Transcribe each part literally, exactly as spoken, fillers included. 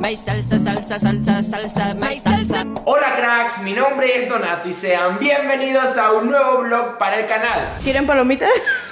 My salsa, salsa, salsa, salsa, my salsa. Hola cracks, mi nombre es Donato y sean bienvenidos a un nuevo vlog para el canal. ¿Quieren palomitas?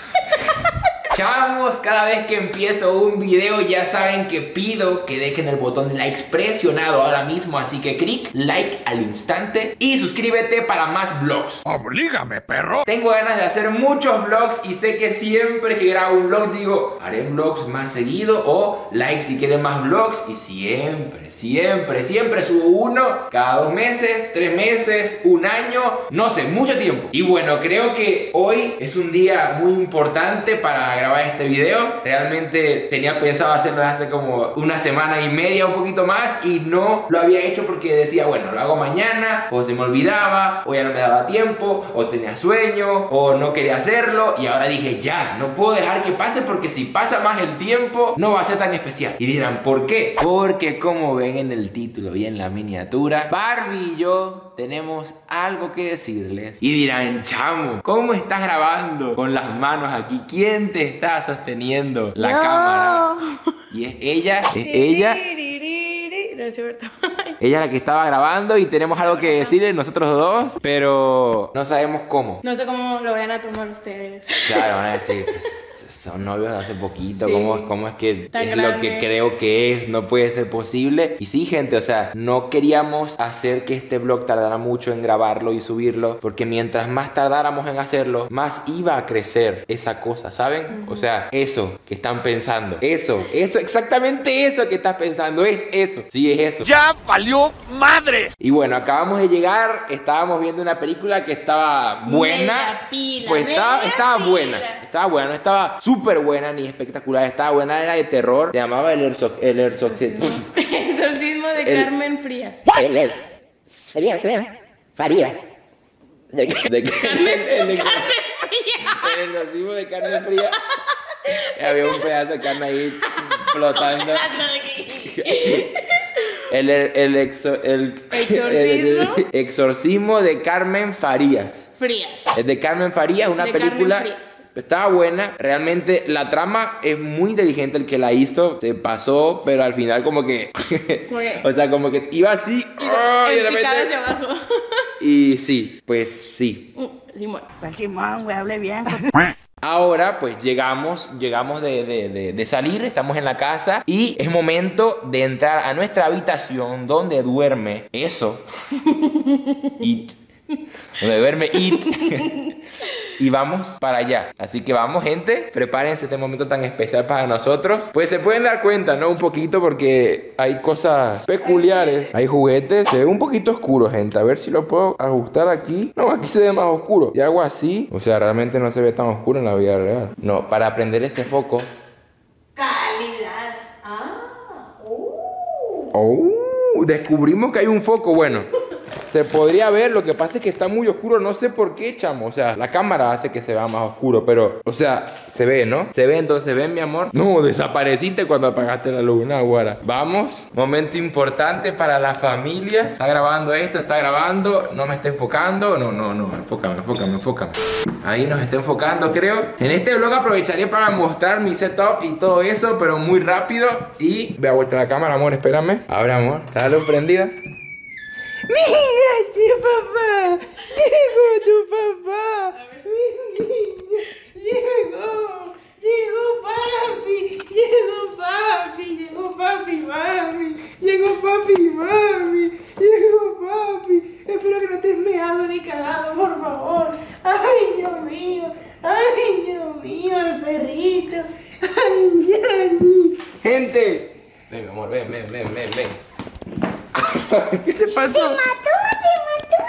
Chamos, cada vez que empiezo un video ya saben que pido que dejen el botón de like presionado ahora mismo, así que clic like al instante y suscríbete para más vlogs. ¡Oblígame, perro! Tengo ganas de hacer muchos vlogs y sé que siempre que grabo un vlog digo, haré vlogs más seguido o like si quieren más vlogs, y siempre, siempre, siempre subo uno cada dos meses, tres meses, un año, no sé, mucho tiempo. Y bueno, creo que hoy es un día muy importante para grabar este video. Realmente tenía pensado hacerlo desde hace como una semana y media, un poquito más, y no lo había hecho porque decía, bueno, lo hago mañana, o se me olvidaba, o ya no me daba tiempo, o tenía sueño, o no quería hacerlo, y ahora dije, ya, no puedo dejar que pase porque si pasa más el tiempo, no va a ser tan especial. Y dirán, ¿por qué? Porque como ven en el título y en la miniatura, Barbie y yo tenemos algo que decirles. Y dirán, chamo, ¿cómo estás grabando con las manos aquí? ¿Quién te está sosteniendo la no. cámara? Y es ella, es ella. No es cierto. Ella la que estaba grabando y tenemos algo que decirle nosotros dos, pero no sabemos cómo. No sé cómo lo vayan a tomar ustedes. Claro, van a decir, pues, son novios de hace poquito, Sí. ¿cómo, cómo es que Tan es grande. lo que creo que es? No puede ser posible. Y sí, gente, o sea, no queríamos hacer que este vlog tardara mucho en grabarlo y subirlo, porque mientras más tardáramos en hacerlo, más iba a crecer esa cosa, ¿saben? Uh-huh. O sea, eso que están pensando, eso, eso, exactamente eso que estás pensando, es eso, sí, es eso. ¡Ya valió madres! Y bueno, acabamos de llegar, estábamos viendo una película que estaba buena. Media pila, pues estaba, media estaba pila. buena, estaba buena, no estaba súper buena ni espectacular, estaba buena, era de terror, se llamaba El Exorcismo, el Exorcismo, Exorcismo de El- Carmen Frías. El, el, Farías, ¿eh? Farías. de, de Carmen, el, de- Carmen Frías. el Exorcismo de Carmen Fría. Había un pedazo de carne ahí flotando. El, el, el, exo- el- ¿Exorcismo? el exorcismo de Carmen Farías. Frías. Es de Carmen Farías, una De película. Carmen Frías. Estaba buena, realmente la trama es muy inteligente, el que la hizo se pasó, pero al final como que, Fue. o sea, como que iba así, ¡oh! y de En picada repente, hacia abajo. y sí, pues sí. Mm, Simón. Pues Simón, güey, hable bien. Ahora pues llegamos, llegamos de, de, de, de salir, estamos en la casa y es momento de entrar a nuestra habitación donde duerme eso, It, donde duerme It. Y vamos para allá. Así que vamos, gente, prepárense este momento tan especial para nosotros. Pues se pueden dar cuenta, ¿no? Un poquito porque hay cosas peculiares. Hay juguetes. Se ve un poquito oscuro, gente. A ver si lo puedo ajustar aquí. No, aquí se ve más oscuro. Y hago así. O sea, realmente no se ve tan oscuro en la vida real. No, para prender ese foco. Calidad. Ah. Uh. Oh, descubrimos que hay un foco. Bueno, se podría ver, lo que pasa es que está muy oscuro, no sé por qué, chamo. O sea, la cámara hace que se vea más oscuro, pero, o sea, se ve, ¿no? Se ve, entonces, ¿ven, mi amor? No, desapareciste cuando apagaste la luz, no, guara. Vamos, momento importante para la familia. Está grabando esto, está grabando, no me está enfocando. No, no, no, enfócame, enfócame, enfócame. Ahí nos está enfocando, creo. En este vlog aprovecharé para mostrar mi setup y todo eso, pero muy rápido. Y, ve a vuelta la cámara, amor, espérame. Ahora, amor, ¿está la luz prendida? ¡Mira, tu papá! ¡Llegó tu papá! ¡Mi niño! ¡Llegó! ¡Llegó papi! ¡Llegó papi! ¡Llegó papi, mami! ¡Llegó papi, mami! ¡Llegó papi! Espero que no estés meado ni cagado, por favor. ¡Ay, Dios mío! ¡Ay, Dios mío, el perrito! ¡Ay, Yanni! ¡Gente! Ven, mi amor, ven, ven, ven, ven, ven. ¿Qué te pasó? Se mató, se mató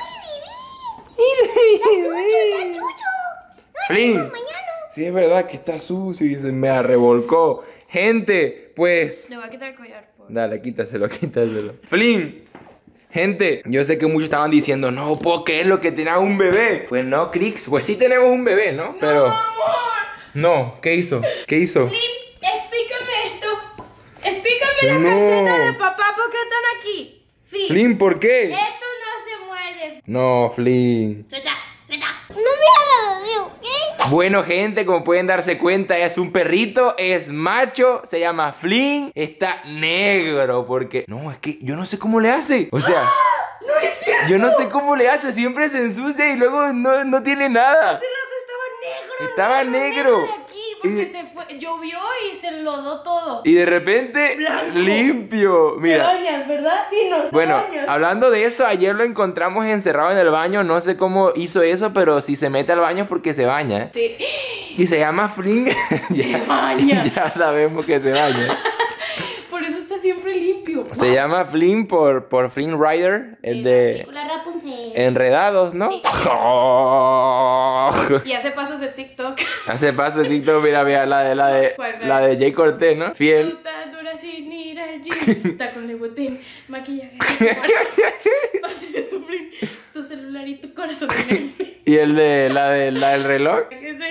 y viví. Está chucho, está chucho. Flynn. Mañana. Sí, es verdad que está sucio y se me revolcó. Gente, pues... Le voy a quitar el collar. Por... Dale, quítaselo, quítaselo. Flynn. Gente, yo sé que muchos estaban diciendo, no puedo creer lo que tenía un bebé. Pues no, Crix, pues sí tenemos un bebé, ¿no? Pero... No, amor. No, ¿qué hizo? ¿Qué hizo? Flynn, explícame esto. Explícame No. la calceta de papá, ¿por qué están aquí? Flynn, Flynn, ¿por qué? esto no se mueve. No, Flynn. Suelta, suelta. No me hagas, ¿ok? Bueno, gente, como pueden darse cuenta, es un perrito, es macho, se llama Flynn, está negro, porque... No, es que yo no sé cómo le hace, o sea... ¡No es cierto! Yo no sé cómo le hace, siempre se ensucia y luego no, no tiene nada. Hace rato estaba negro. Estaba negro. De aquí porque Y- se fue, llovió y se enlodó todo. Y de repente, Blanco. limpio. Te Mira. bañas, ¿verdad? Dinos, te Bueno, bañas. hablando de eso, ayer lo encontramos encerrado en el baño. No sé cómo hizo eso, pero si se mete al baño es porque se baña, ¿eh? Sí. Y se llama Flynn. ya, baña. ya sabemos que se baña. Por eso está siempre limpio. Se llama Flynn por, por Flynn Rider, el de La Rapunzel. Enredados, ¿no? Sí. Oh. Y hace pasos de TikTok. Hace paso de TikTok, mira, mira, la de la de ¿Cuál, cuál? la de Jay Cortés, ¿no? Fiel. Fruta dura sin ir al gym. Tacón de botín. Maquillaje. Pase de sufrir. Tu celular y tu corazón. Y el de la de la del reloj.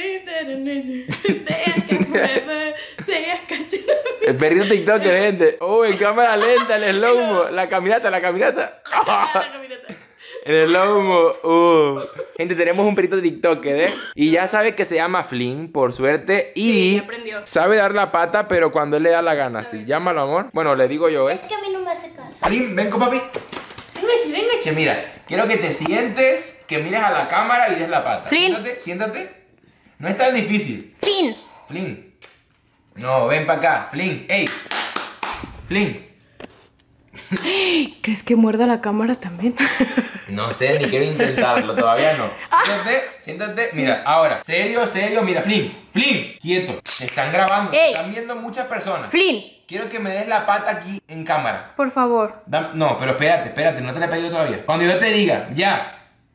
El perrito TikTok, gente. Oh, en cámara lenta, el slow-mo. La caminata, la caminata. En el slow-mo. Uh. Gente, tenemos un perrito TikToker, ¿eh? Y ya sabe que se llama Flynn, por suerte. Y Sí, ya aprendió. sabe dar la pata, pero cuando él le da la gana. Sí, llámalo, amor. Bueno, le digo yo, ¿eh? Es que a mí no me hace caso. Flynn, ven con papi. Véngase, véngase. Mira, quiero que te sientes, que mires a la cámara y des la pata. Flynn. Siéntate, siéntate. No es tan difícil. Fin. Flynn. No, ven para acá. Flynn, ey. Flynn. ¿Crees que muerda la cámara también? No sé, ni quiero intentarlo, todavía no. Siéntate, siéntate. Mira, ahora, serio, serio. Mira, Flynn, Flynn, quieto. Te están grabando, te Ey. están viendo muchas personas. Flynn, Quiero que me des la pata aquí en cámara. por favor. Dam- no, pero espérate, espérate, no te la he pedido todavía. Cuando yo te diga, ya.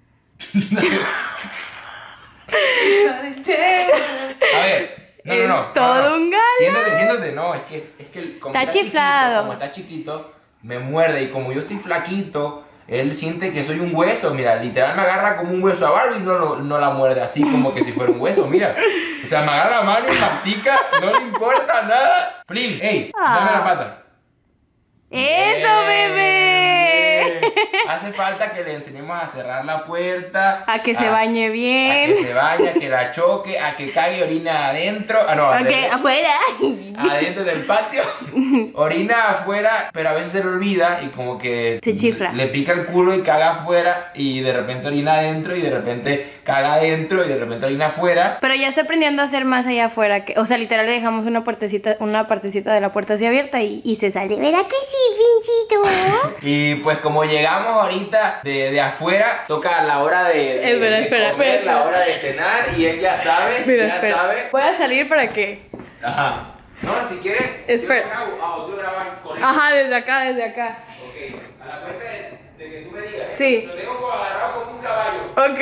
A ver. No, no, no. Es todo no, no. un galán. Siéntate, siéntate. No, es que, es que el- como Está chiquito, chiflado. como está chiquito, me muerde. Y como yo estoy flaquito, él siente que soy un hueso. Mira, literal me agarra como un hueso a Barbie y no, no, no la muerde así como que si fuera un hueso. Mira. O sea, me agarra la mano y mastica. No le importa nada. Flynn, ey, dame la pata. ¡Eso, Bien, bebé! bien. Hace falta que le enseñemos a cerrar la puerta. A que se bañe A que bien. se bañe, a que la choque, a que cague orina adentro. Ah, no, al Ok, revés. afuera. Adentro del patio. Orina afuera, pero a veces se le olvida y como que Se chifla. le pica el culo y caga afuera y de repente orina adentro y de repente caga adentro y de repente orina afuera. Pero ya está aprendiendo a hacer más allá afuera. Que, o sea, literal le dejamos una puertecita, una partecita de la puerta así abierta y, y se sale. ¿Verdad que sí, Fincito? Y pues como llegamos ahorita de, de afuera, toca la hora de, de, Espera, de espera, comer, espera. la hora de cenar y él ya sabe, Mira, ya espera. sabe. Voy a salir para que. Ajá. No, si quieres, Espera. yo grabo, ah, o tú grabas corriendo. Ajá, desde acá, desde acá. Ok, a la cuenta de, de que tú me digas. ¿eh? Sí. Lo tengo como agarrado como un caballo. Ok.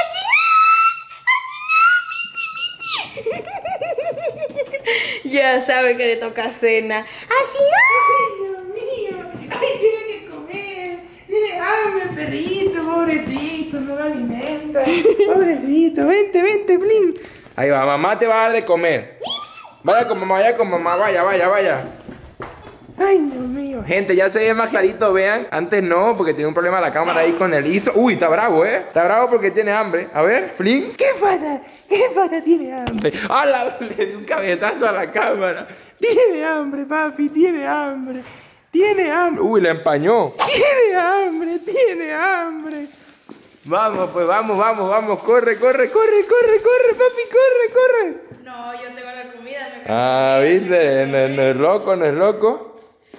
Ya sabe que le toca cena. Así no. Dios mío, ay, tiene que comer. Tiene hambre el perrito, pobrecito, no lo alimenta. Pobrecito, vente, vente, Flynn. Ahí va, mamá te va a dar de comer. Vaya con mamá, vaya con mamá, vaya, vaya, vaya. Ay, Dios mío. Gente, ya se ve más clarito, vean. Antes no, porque tiene un problema la cámara ahí con el I S O. Uy, está bravo, ¿eh? Está bravo porque tiene hambre. A ver, Flynn. ¿Qué pasa? ¿Qué pasa? Tiene hambre. ¡Hala! Le di un cabezazo a la cámara. Tiene hambre, papi, tiene hambre. Tiene hambre. Uy, la empañó. Tiene hambre, tiene hambre. Vamos, pues vamos, vamos, vamos. Corre, corre, corre, corre, corre, papi, corre, corre. No, yo tengo la comida. Me Ah, viste, no, no es loco, no es loco.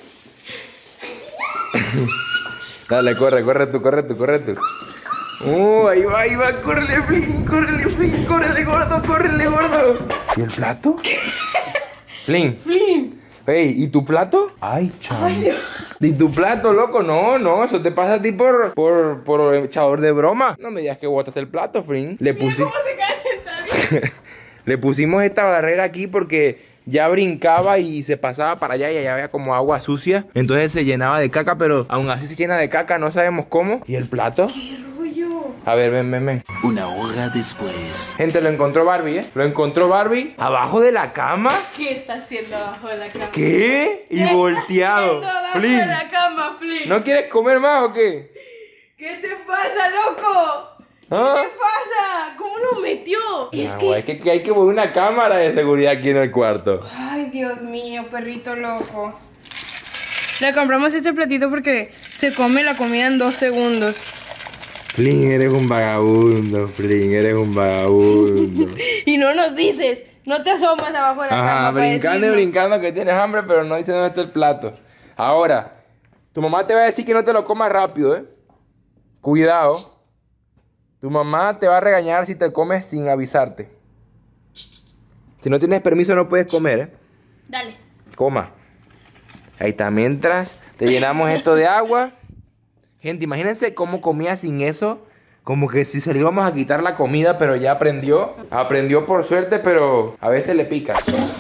Dale, corre, corre tú, corre tú, corre tú. Uh, ahí va, ahí va, córrele, Flynn, córrele, Flynn, córrele, gordo, córrele, gordo. ¿Y el plato? Flynn. Flynn. Ey, ¿y tu plato? Ay, chaval. ¿Y tu plato, loco? No, no, eso te pasa a ti por, por, por echador de broma. No me digas que botaste el plato, Flynn. Le puse... ¿Cómo se queda sentado? Le pusimos esta barrera aquí porque ya brincaba y se pasaba para allá y allá había como agua sucia. Entonces se llenaba de caca, pero aún así se llena de caca, no sabemos cómo. ¿Y el plato? ¡Qué rollo! A ver, ven, ven, ven. Una hora después. Gente, lo encontró Barbie, ¿eh? Lo encontró Barbie abajo de la cama. ¿Qué está haciendo abajo de la cama? ¿Qué? Y ¿Qué volteado. está haciendo abajo Flynn, de la cama, Flynn? ¿no quieres comer más o qué? ¿Qué te pasa, loco? ¿Ah? ¿Qué pasa? ¿Cómo lo metió? Es Ah, que... güey, es que, que hay que poner una cámara de seguridad aquí en el cuarto. Ay, Dios mío, perrito loco. Le compramos este platito porque se come la comida en dos segundos. Flynn, eres un vagabundo, Flynn, eres un vagabundo. Y no nos dices, no te asomas abajo de la cama. Ajá, para brincando y decirnos. brincando que tienes hambre, pero no dice dónde está el plato. Ahora, tu mamá te va a decir que no te lo comas rápido, ¿eh? Cuidado. Tu mamá te va a regañar si te comes sin avisarte. Si no tienes permiso no puedes comer, ¿eh? Dale. Coma. Ahí está, mientras te llenamos esto de agua. Gente, imagínense cómo comía sin eso. Como que si se le íbamos a quitar la comida, pero ya aprendió. Aprendió por suerte, pero a veces le pica.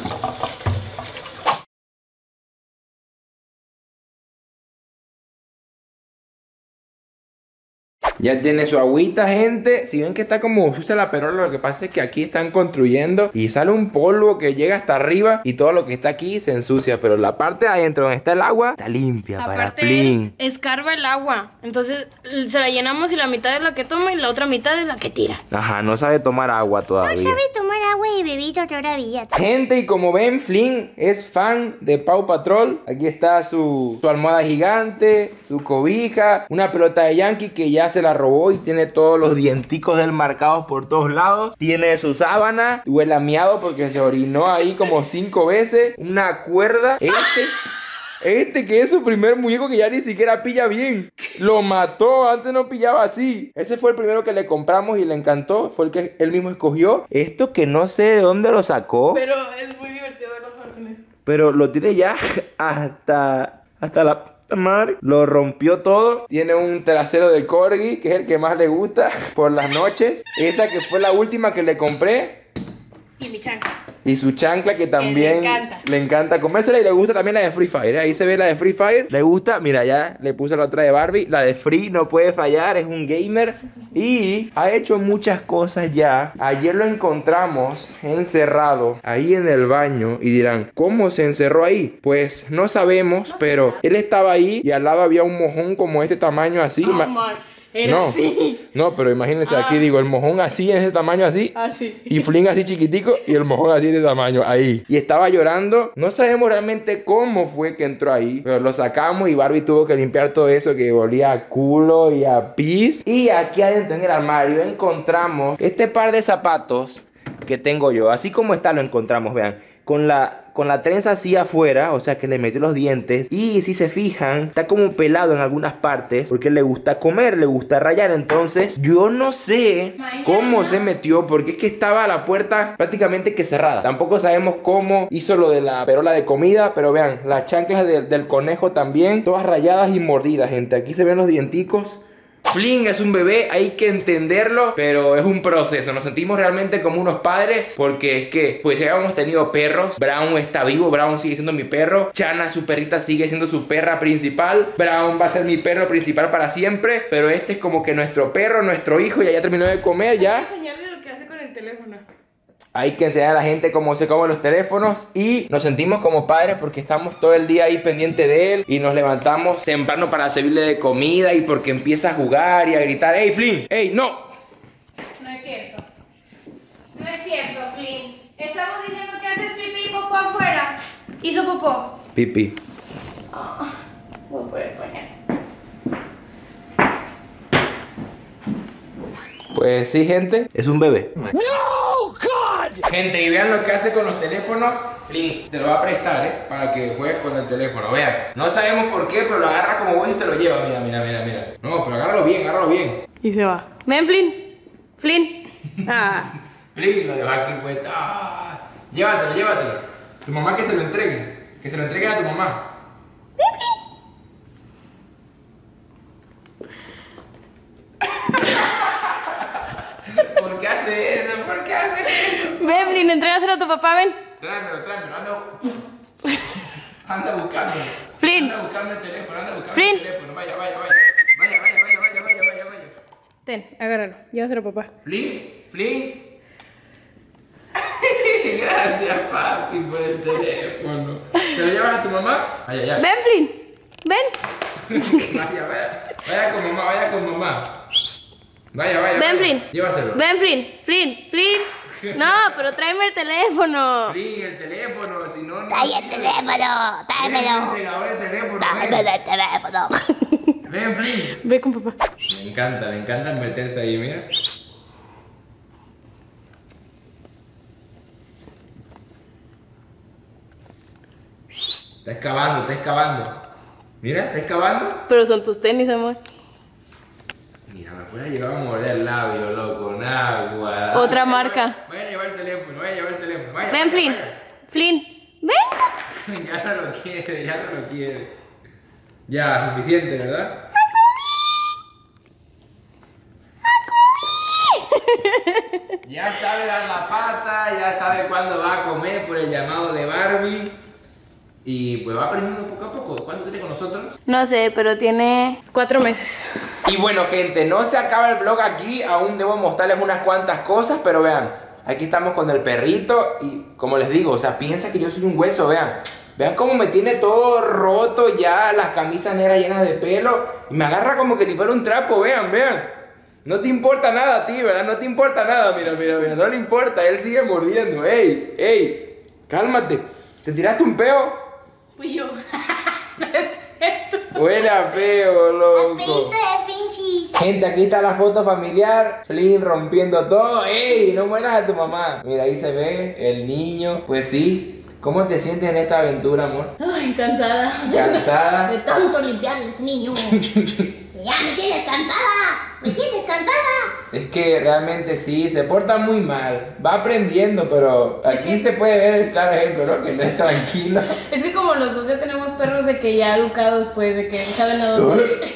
Ya tiene su agüita, gente. Si ven que está como sucia la perola, lo que pasa es que aquí están construyendo y sale un polvo que llega hasta arriba y todo lo que está aquí se ensucia. Pero la parte de adentro donde está el agua está limpia para Aparte, Flynn. escarba el agua. Entonces se la llenamos y la mitad es la que toma y la otra mitad es la que tira. Ajá, no sabe tomar agua No todavía. sabe tomar agua de bebito todavía. Gente, y como ven, Flynn es fan de Paw Patrol. Aquí está su, su almohada gigante, su cobija, una pelota de Yankee que ya se la robó y tiene todos los dienticos del marcados por todos lados. Tiene su sábana, huele a miado porque se orinó ahí como cinco veces. Una cuerda. Este, este que es su primer muñeco que ya ni siquiera pilla bien. Lo mató, antes no pillaba así. Ese fue el primero que le compramos y le encantó. Fue el que él mismo escogió. Esto que no sé de dónde lo sacó. Pero es muy divertido verlo jugar con eso. Pero lo tiene ya hasta, hasta la puta madre. Lo rompió todo. Tiene un trasero de corgi, que es el que más le gusta por las noches. Esa que fue la última que le compré. Y mi chancla. Y su chancla que también le encanta. le encanta comérsela y le gusta también la de Free Fire. ¿eh? Ahí se ve la de Free Fire. Le gusta, mira, ya le puse la otra de Barbie. La de Free no puede fallar, es un gamer. Y ha hecho muchas cosas ya. Ayer lo encontramos encerrado ahí en el baño. Y dirán, ¿cómo se encerró ahí? Pues no sabemos, pero él estaba ahí y al lado había un mojón como este tamaño así. Oh, Ma- man. Era no, así. no, pero imagínense Ah. aquí, digo, el mojón así, en ese tamaño así. Así. Y Flynn así chiquitico y el mojón así de tamaño, ahí. Y estaba llorando. No sabemos realmente cómo fue que entró ahí, pero lo sacamos y Barbie tuvo que limpiar todo eso que olía a culo y a pis. Y aquí adentro en el armario encontramos este par de zapatos que tengo yo. Así como está lo encontramos, vean. Con la, con la trenza así afuera, o sea que le metió los dientes. Y si se fijan, está como pelado en algunas partes porque le gusta comer, le gusta rayar. Entonces, yo no sé cómo se metió porque es que estaba la puerta prácticamente que cerrada. Tampoco sabemos cómo hizo lo de la perola de comida, pero vean, las chanclas de- del conejo también, todas rayadas y mordidas, gente. Aquí se ven los dienticos. Flynn es un bebé, hay que entenderlo, pero es un proceso. Nos sentimos realmente como unos padres porque es que, pues ya hemos tenido perros. Brown está vivo, Brown sigue siendo mi perro. Chana, su perrita, sigue siendo su perra principal. Brown va a ser mi perro principal para siempre, pero este es como que nuestro perro, nuestro hijo. Ya ya terminó de comer, ya. Enseñarle lo que hace con el teléfono. Hay que enseñar a la gente cómo se comen los teléfonos y nos sentimos como padres porque estamos todo el día ahí pendiente de él y nos levantamos temprano para servirle de comida y porque empieza a jugar y a gritar, ¡Hey, Flynn! ¡Hey, no! No es cierto. No es cierto, Flynn. Estamos diciendo que haces pipí y popó afuera. Hizo popó. Pipi. Voy a poder poner. Pues sí, gente, es un bebé. ¡No, God! Gente, y vean lo que hace con los teléfonos. Flynn, te lo va a prestar, ¿eh? Para que juegues con el teléfono, vean. No sabemos por qué, pero lo agarra como bueno y se lo lleva. Mira, mira, mira, mira. No, pero agárralo bien, agárralo bien. Y se va. Ven, Flynn. Flynn. Ah. Flynn, lo dejó aquí puesto. ¡Ah! Llévatelo, llévatelo. Tu mamá que se lo entregue. Que se lo entregue a tu mamá. ¿Por qué hace eso? ¿Por qué hace eso? Ven, Flynn, entrégaselo a tu papá, ven. Tráemelo, tráemelo, anda, anda buscándolo. Flynn. Anda buscando el teléfono, anda buscando Flynn. el teléfono. Vaya, vaya, vaya. Vaya, vaya, vaya, vaya, vaya, vaya, vaya. Ten, agárralo. Llévaselo a papá. Flynn, Flynn. Gracias, papi, por el teléfono. ¿Te lo llevas a tu mamá? Vaya, ya. Ven, Flynn. Ven. Vaya, vaya. Vaya con mamá, vaya con mamá. Vaya, vaya. Ven, vaya. Flynn. Llévaselo. Ven, Flynn. Flynn, Flynn. No, pero tráeme el teléfono. Flynn, el teléfono, si no, no. ¡Ay, el teléfono! Ven, ¡Dámelo! entregador de teléfono. ¡Dame Ven, el teléfono! ven, Flynn. Ve con papá. Me encanta, me encanta meterse ahí, mira. Está excavando, está excavando. Mira, está excavando. Pero son tus tenis, amor. Mira, me puede llevar a morder el labio, loco, nada. Otra marca. Vaya a llevar el teléfono, vaya a llevar el teléfono. Vaya, Ven, vaya, Flynn. vaya. Flynn, ven. Ya no lo quiere, ya no lo quiere. Ya, suficiente, ¿verdad? Ya sabe dar la pata, ya sabe cuándo va a comer por el llamado de Barbie. Y pues va aprendiendo poco a poco. ¿Cuánto tiene con nosotros? No sé, pero tiene cuatro meses. Y bueno, gente, no se acaba el vlog aquí. Aún debo mostrarles unas cuantas cosas, pero vean, aquí estamos con el perrito. Y como les digo, o sea, piensa que yo soy un hueso, vean. Vean cómo me tiene todo roto ya, las camisas negras llenas de pelo. Y me agarra como que si fuera un trapo, vean, vean. No te importa nada a ti, ¿verdad? No te importa nada, mira, mira, mira. No le importa, él sigue mordiendo. ¡Ey, ey! Cálmate. ¿Te tiraste un peo? Fui yo. No es cierto. Huele a peo, loco. ¡Apito de Finchis! Gente, aquí está la foto familiar. Flynn rompiendo todo. ¡Ey! No mueras a tu mamá. Mira, ahí se ve el niño. Pues sí. ¿Cómo te sientes en esta aventura, amor? Ay, cansada. ¿Cansada? De tanto limpiar a este niño. ¡Ya me tienes cansada! ¡Me tienes cansada! Es que realmente sí, se porta muy mal. Va aprendiendo, pero aquí que- se puede ver el claro ejemplo, ¿no? Que no es tranquilo. Es que como los dos ya tenemos perros de que ya educados, pues, de que saben a dónde...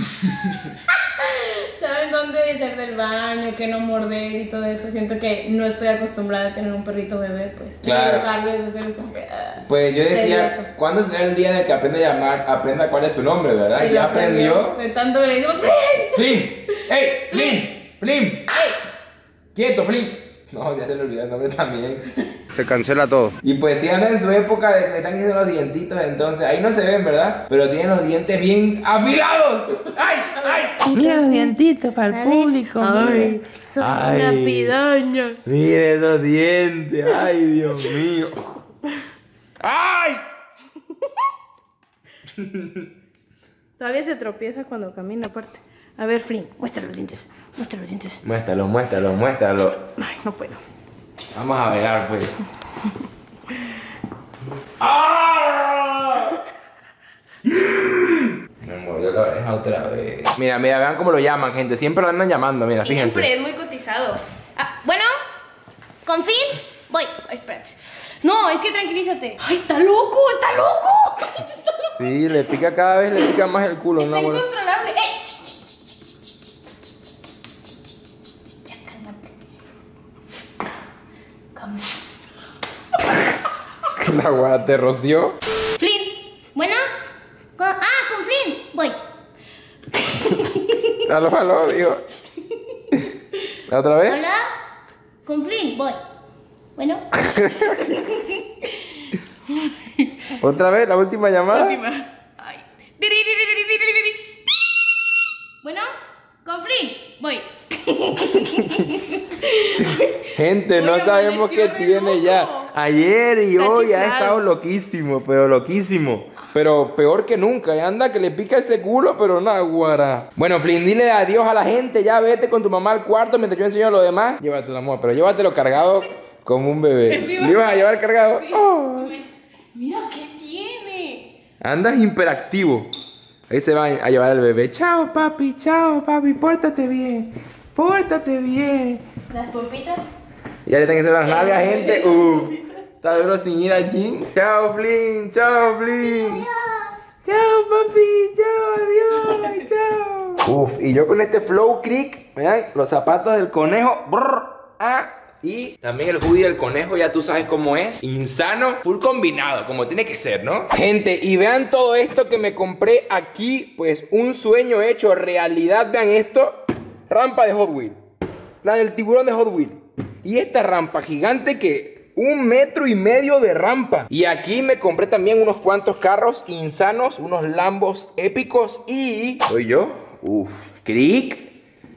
saben dónde ser del baño, que no morder y todo eso. Siento que no estoy acostumbrada a tener un perrito bebé, pues. Claro. Educarlo es hacer como que... ah, Pues yo decía, tedioso. ¿cuándo será el día en el que aprenda a llamar, aprenda cuál es su nombre, verdad? Y lo Ya aprendió. De tanto que le digo, ¡Flynn! ¡Flynn! ¡Ey! ¡Flynn! ¡Flynn! ¡Ey! ¡Quieto, Flynn! No, ya se le olvidó el nombre también. Se cancela todo. Y pues sí anda en su época de que le están haciendo los dientitos, entonces ahí no se ven, ¿verdad? Pero tienen los dientes bien afilados. ¡Ay! ¡Ay! Mira los dientitos para el público. Ay, son Ay. una piraña. Mire esos dientes. ¡Ay, Dios mío! ¡Ay! Todavía se tropieza cuando camina aparte. A ver, Flynn, muestra los dientes. Muestra los dientes. Muéstralo, muéstralo, muéstralo. Ay, no puedo. Vamos a ver, pues. ¡Ah! Me mordió la oreja otra vez. Mira, mira, vean cómo lo llaman, gente. Siempre lo andan llamando, mira, Siempre fíjense. es muy cotizado. Ah, bueno, con Flynn, voy. Ay, espérate. No, es que tranquilízate. Ay, está loco, está loco. Sí, le pica cada vez, le pica más el culo, Está ¿no? Bueno. incontrolable. ¡Eh! ch, ch, ch, ch. Ya, cálmate. Cálmate. La guada te roció. Flynn, bueno. Con- ah, con Flynn. Voy. Aló, aló, digo. ¿La otra vez? Hola. Con Flynn. Voy. Bueno. ¿Otra vez? ¿La última llamada? Última. Ay. Diri, diri, diri, diri, diri. Bueno, con Flynn, voy. Gente, no Oye, sabemos qué amaneció re tiene loco. ya. Ayer y Está hoy ha chiflado. estado loquísimo, pero loquísimo. Pero peor que nunca, y anda que le pica ese culo, pero nada, guara. Bueno, Flynn, dile adiós a la gente, ya vete con tu mamá al cuarto mientras yo enseño lo demás. Llévatelo, amor, pero llévatelo cargado como un bebé. Sí, ¿Le ibas a llevar cargado? Sí. Oh. Mira qué tiene. Andas hiperactivo. Ahí se va a llevar al bebé. Chao, papi, chao, papi, pórtate bien. Pórtate bien. Las pompitas. Ya le tengo que hacer las nalgas, gente. Uh, está duro sin ir al gym. Chao, Flynn. Chao, Flynn. Chao, papi. Chao, adiós. Chao. Uf, y yo con este Flow Creek, vean, los zapatos del conejo. Brr, ah, y también el hoodie del conejo, ya tú sabes cómo es. Insano, full combinado, como tiene que ser, ¿no? Gente, y vean todo esto que me compré aquí. Pues un sueño hecho realidad. Vean esto. Rampa de Hot Wheels. La del tiburón de Hot Wheels. Y esta rampa gigante que un metro y medio de rampa. Y aquí me compré también unos cuantos carros insanos, unos Lambos épicos. Y soy yo, uff, Crick,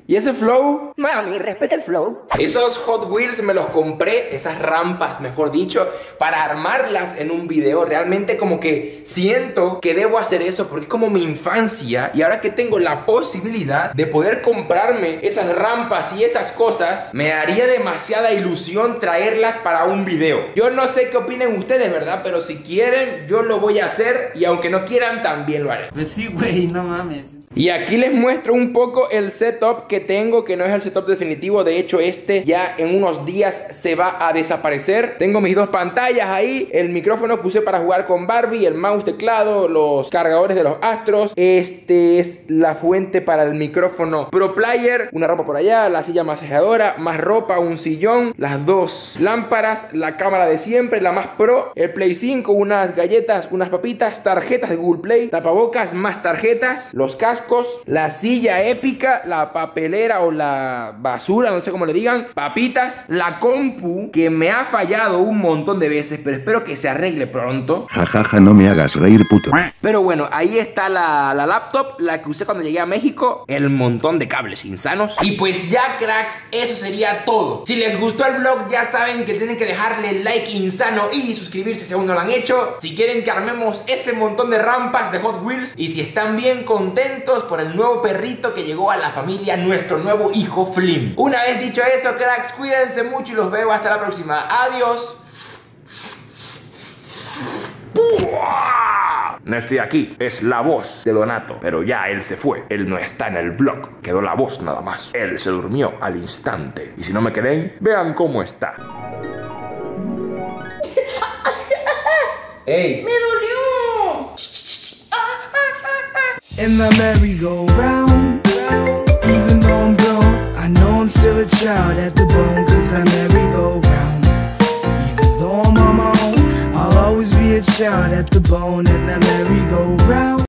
¿Y ese flow? Mami, respeta el flow. Esos Hot Wheels me los compré, esas rampas, mejor dicho, para armarlas en un video. Realmente como que siento que debo hacer eso porque es como mi infancia. Y ahora que tengo la posibilidad de poder comprarme esas rampas y esas cosas, me haría demasiada ilusión traerlas para un video. Yo no sé qué opinen ustedes, ¿verdad? Pero si quieren, yo lo voy a hacer. Y aunque no quieran, también lo haré. Pues sí, güey, no mames. Y aquí les muestro un poco el setup que tengo, que no es el setup definitivo. De hecho, este ya en unos días se va a desaparecer. Tengo mis dos pantallas ahí, el micrófono que usé para jugar con Barbie, el mouse, teclado, los cargadores de los Astros. Este es la fuente para el micrófono Pro Player. Una ropa por allá, la silla masajeadora, más ropa, un sillón, las dos lámparas, la cámara de siempre, la más pro, el Play cinco, unas galletas, unas papitas, tarjetas de Google Play, tapabocas, más tarjetas, los cascos, la silla épica, la papelera o la basura, no sé cómo le digan, papitas, la compu que me ha fallado un montón de veces, pero espero que se arregle pronto. Jajaja, ja, ja, no me hagas reír, puto. Pero bueno, ahí está la, la laptop, la que usé cuando llegué a México, el montón de cables insanos. Y pues ya, cracks, eso sería todo. Si les gustó el vlog, ya saben que tienen que dejarle like insano y suscribirse si aún no lo han hecho. Si quieren que armemos ese montón de rampas de Hot Wheels y si están bien contentos por el nuevo perrito que llegó a la familia, nuestro nuevo hijo Flim. Una vez dicho eso, cracks, cuídense mucho y los veo hasta la próxima. Adiós. No estoy aquí, es la voz de Donato, pero ya él se fue, él no está en el vlog, quedó la voz nada más. Él se durmió al instante. Y si no me creen, vean cómo está. ¡Ey! ¡Me dolió! In the merry-go-round, even though I'm grown, I know I'm still a child at the bone, cause I merry-go-round. Even though I'm on my own, I'll always be a child at the bone in the merry-go-round.